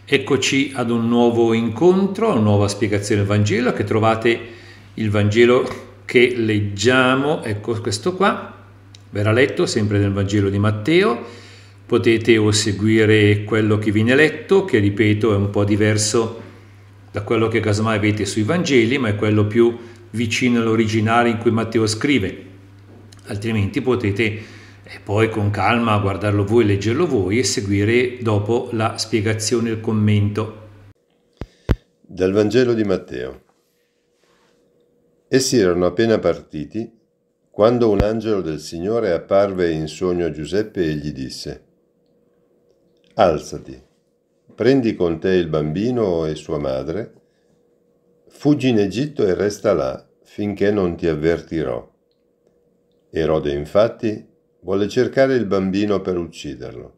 Eccoci ad un nuovo incontro, una nuova spiegazione del Vangelo, che trovate il Vangelo che leggiamo, ecco questo qua, verrà letto sempre nel Vangelo di Matteo. Potete o seguire quello che viene letto, che ripeto è un po' diverso da quello che casomai avete sui Vangeli, ma è quello più vicino all'originale in cui Matteo scrive. Altrimenti potete poi con calma guardarlo voi, leggerlo voi e seguire dopo la spiegazione e il commento. Dal Vangelo di Matteo. Essi erano appena partiti quando un angelo del Signore apparve in sogno a Giuseppe e gli disse: Alzati, prendi con te il bambino e sua madre, fuggi in Egitto e resta là finché non ti avvertirò. Erode infatti volle cercare il bambino per ucciderlo.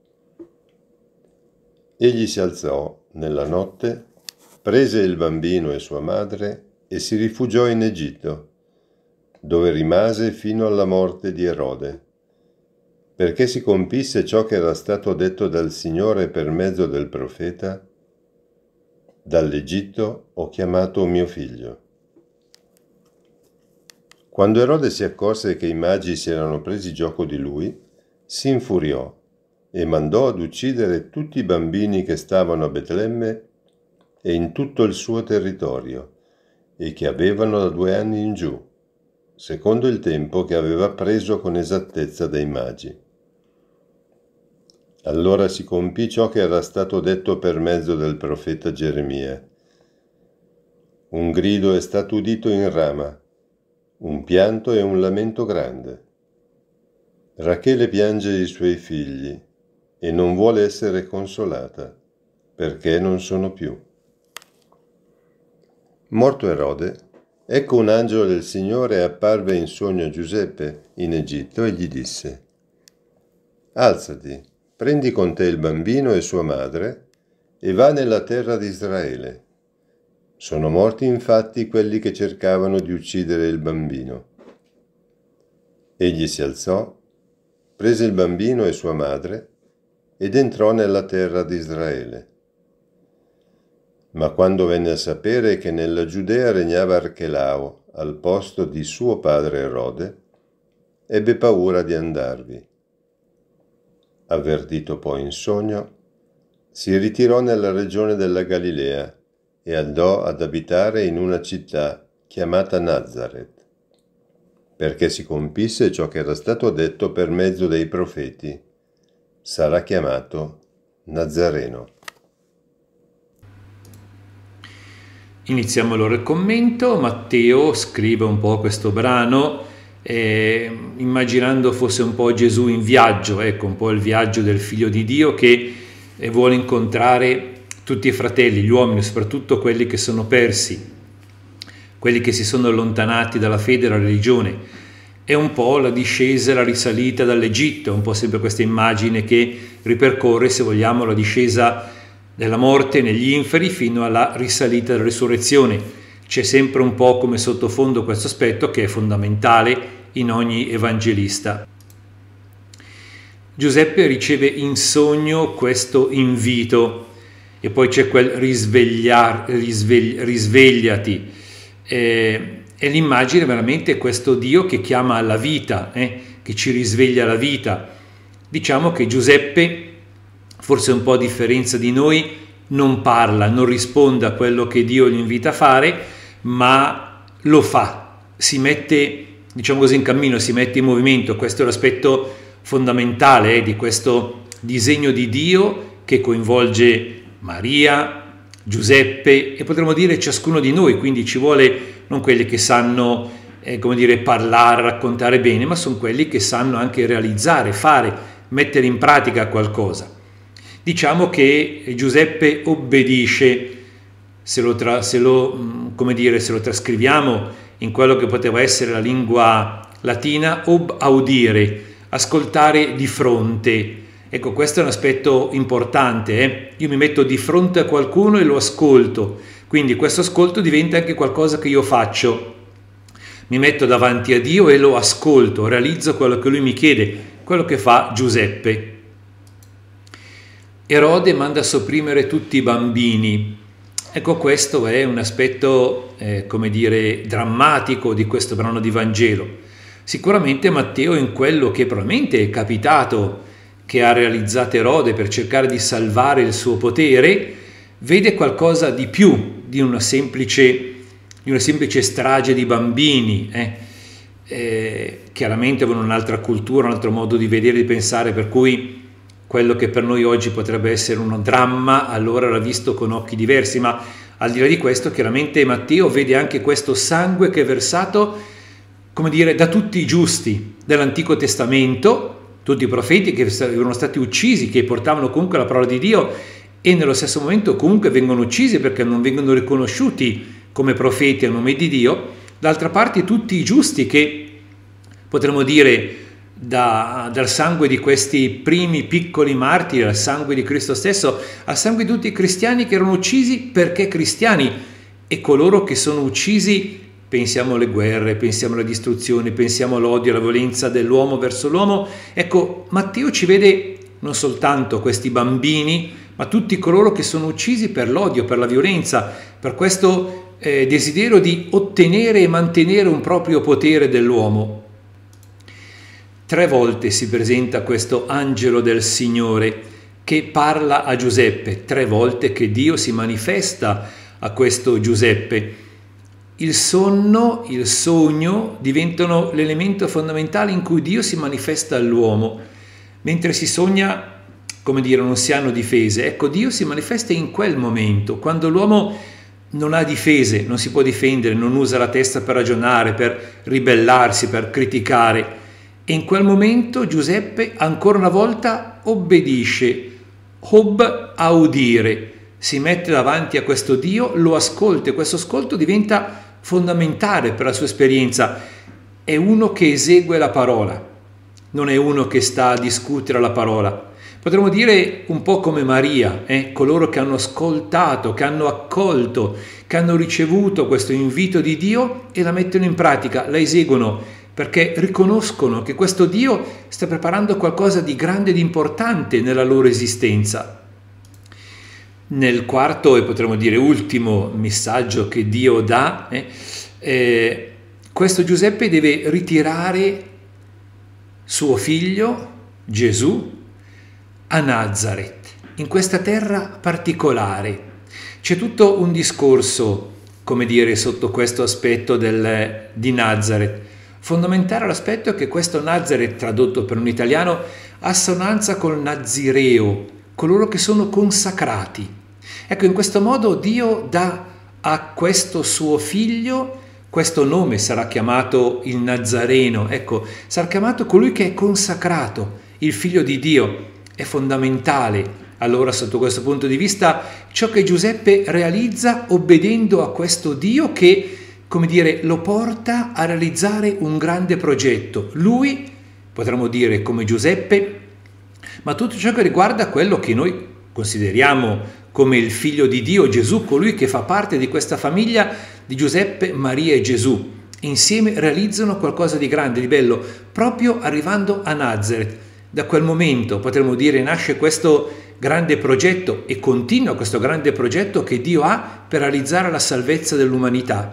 Egli si alzò nella notte, prese il bambino e sua madre e si rifugiò in Egitto, dove rimase fino alla morte di Erode, perché si compisse ciò che era stato detto dal Signore per mezzo del profeta: dall'Egitto ho chiamato mio figlio. Quando Erode si accorse che i magi si erano presi gioco di lui, si infuriò e mandò ad uccidere tutti i bambini che stavano a Betlemme e in tutto il suo territorio e che avevano da 2 anni in giù, secondo il tempo che aveva preso con esattezza dai magi. Allora si compì ciò che era stato detto per mezzo del profeta Geremia. Un grido è stato udito in Rama, un pianto e un lamento grande. Rachele piange i suoi figli e non vuole essere consolata, perché non sono più. Morto Erode, ecco un angelo del Signore apparve in sogno a Giuseppe in Egitto e gli disse: Alzati, prendi con te il bambino e sua madre e va nella terra di Israele. Sono morti infatti quelli che cercavano di uccidere il bambino. Egli si alzò, prese il bambino e sua madre ed entrò nella terra di Israele. Ma quando venne a sapere che nella Giudea regnava Archelao al posto di suo padre Erode, ebbe paura di andarvi. Avvertito poi in sogno, si ritirò nella regione della Galilea e andò ad abitare in una città chiamata Nazaret, perché si compisse ciò che era stato detto per mezzo dei profeti: sarà chiamato Nazareno. Iniziamo allora il commento. Matteo scrive un po' questo brano immaginando fosse un po' Gesù in viaggio, ecco, un po' il viaggio del Figlio di Dio che vuole incontrare tutti i fratelli, gli uomini, soprattutto quelli che sono persi, quelli che si sono allontanati dalla fede e dalla religione. È un po' la discesa e la risalita dall'Egitto, un po' sempre questa immagine che ripercorre, se vogliamo, la discesa della morte negli inferi fino alla risalita della risurrezione. C'è sempre un po' come sottofondo questo aspetto che è fondamentale in ogni evangelista. Giuseppe riceve in sogno questo invito e poi c'è quel risvegliati. E l'immagine veramente è questo Dio che chiama alla vita, che ci risveglia alla vita. Diciamo che Giuseppe, forse un po' a differenza di noi, non parla, non risponde a quello che Dio gli invita a fare, ma lo fa, si mette, diciamo così, in cammino, si mette in movimento. Questo è l'aspetto fondamentale di questo disegno di Dio che coinvolge Maria, Giuseppe e potremmo dire ciascuno di noi, quindi ci vuole non quelli che sanno come dire, parlare, raccontare bene, ma sono quelli che sanno anche realizzare, fare, mettere in pratica qualcosa. Diciamo che Giuseppe obbedisce, se lo trascriviamo in quello che poteva essere la lingua latina, audire, ascoltare di fronte. Ecco, questo è un aspetto importante. Io mi metto di fronte a qualcuno e lo ascolto, quindi questo ascolto diventa anche qualcosa che io faccio. Mi metto davanti a Dio e lo ascolto, realizzo quello che Lui mi chiede, quello che fa Giuseppe. Erode manda a sopprimere tutti i bambini. Ecco, questo è un aspetto, come dire, drammatico di questo brano di Vangelo. Sicuramente Matteo, in quello che probabilmente è capitato che ha realizzato Erode per cercare di salvare il suo potere, vede qualcosa di più di una semplice strage di bambini. Chiaramente avevano un'altra cultura, un altro modo di vedere e di pensare, per cui quello che per noi oggi potrebbe essere un dramma, allora era visto con occhi diversi, ma al di là di questo, chiaramente Matteo vede anche questo sangue che è versato, come dire, da tutti i giusti dell'Antico Testamento, tutti i profeti che erano stati uccisi, che portavano comunque la parola di Dio, e nello stesso momento comunque vengono uccisi perché non vengono riconosciuti come profeti a nome di Dio. D'altra parte tutti i giusti che, potremmo dire, dal sangue di questi primi piccoli martiri, al sangue di Cristo stesso, al sangue di tutti i cristiani che erano uccisi perché cristiani, e coloro che sono uccisi, pensiamo alle guerre, pensiamo alla distruzione, pensiamo all'odio, alla violenza dell'uomo verso l'uomo. Ecco, Matteo ci vede non soltanto questi bambini, ma tutti coloro che sono uccisi per l'odio, per la violenza, per questo desiderio di ottenere e mantenere un proprio potere dell'uomo. 3 volte si presenta questo angelo del Signore che parla a Giuseppe, 3 volte che Dio si manifesta a questo Giuseppe. Il sonno, il sogno diventano l'elemento fondamentale in cui Dio si manifesta all'uomo. Mentre si sogna, come dire, non si hanno difese. Ecco, Dio si manifesta in quel momento, quando l'uomo non ha difese, non si può difendere, non usa la testa per ragionare, per ribellarsi, per criticare. E in quel momento Giuseppe ancora una volta obbedisce, ob audire, si mette davanti a questo Dio, lo ascolta, e questo ascolto diventa fondamentale per la sua esperienza. È uno che esegue la parola, non è uno che sta a discutere la parola. Potremmo dire un po' come Maria, coloro che hanno ascoltato, che hanno accolto, che hanno ricevuto questo invito di Dio e la mettono in pratica, la eseguono, perché riconoscono che questo Dio sta preparando qualcosa di grande e di importante nella loro esistenza. Nel quarto e potremmo dire ultimo messaggio che Dio dà, questo Giuseppe deve ritirare suo figlio, Gesù, a Nazareth, in questa terra particolare. C'è tutto un discorso, come dire, sotto questo aspetto di Nazareth. Fondamentale l'aspetto è che questo Nazareth, tradotto per un italiano, ha assonanza col Nazireo, coloro che sono consacrati. Ecco, in questo modo Dio dà a questo suo figlio questo nome, sarà chiamato il Nazareno, ecco, sarà chiamato colui che è consacrato, il figlio di Dio. È fondamentale, allora, sotto questo punto di vista, ciò che Giuseppe realizza obbedendo a questo Dio che, come dire, lo porta a realizzare un grande progetto. Lui, potremmo dire come Giuseppe, ma tutto ciò che riguarda quello che noi consideriamo come il figlio di Dio, Gesù, colui che fa parte di questa famiglia di Giuseppe, Maria e Gesù. Insieme realizzano qualcosa di grande, di bello, proprio arrivando a Nazareth. Da quel momento, potremmo dire, nasce questo grande progetto e continua questo grande progetto che Dio ha per realizzare la salvezza dell'umanità.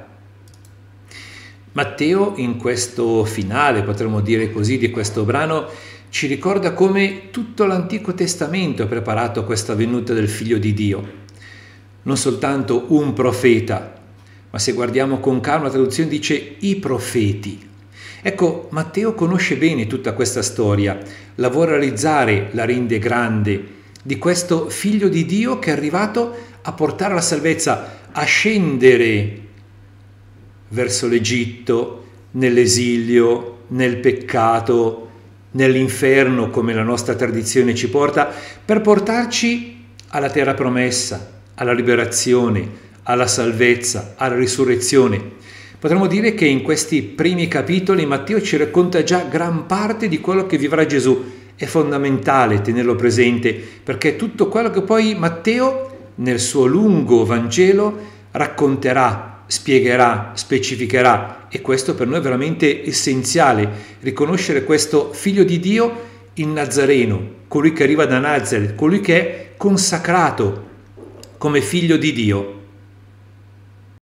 Matteo, in questo finale, potremmo dire così, di questo brano, ci ricorda come tutto l'Antico Testamento ha preparato questa venuta del Figlio di Dio. Non soltanto un profeta, ma se guardiamo con calma la traduzione dice i profeti. Ecco, Matteo conosce bene tutta questa storia, la vuole realizzare, la rende grande, di questo Figlio di Dio che è arrivato a portare la salvezza, a scendere verso l'Egitto, nell'esilio, nel peccato, nell'inferno, come la nostra tradizione ci porta, per portarci alla terra promessa, alla liberazione, alla salvezza, alla risurrezione. Potremmo dire che in questi primi capitoli Matteo ci racconta già gran parte di quello che vivrà Gesù. È fondamentale tenerlo presente, perché tutto quello che poi Matteo nel suo lungo Vangelo racconterà, spiegherà, specificherà, e questo per noi è veramente essenziale, riconoscere questo Figlio di Dio, il Nazareno, colui che arriva da Nazareth, colui che è consacrato come figlio di Dio.